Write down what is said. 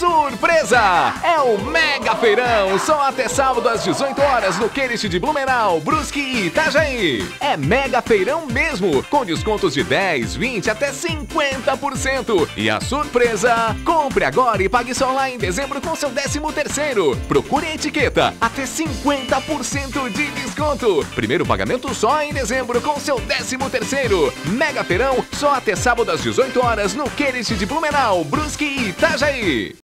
surpresa! É o Mega Feirão, só até sábado às 18 horas no Querich de Blumenau, Brusque e Itajaí. É Mega Feirão mesmo, com descontos de 10, 20 até 50%. E a surpresa? Compre agora e pague só lá em dezembro com seu 13º. Procure a etiqueta, até 50% de desconto. Primeiro pagamento só em dezembro com seu 13º. Mega Feirão, só até sábado às 18 horas no Querich de Blumenau, Brusque e Itajaí.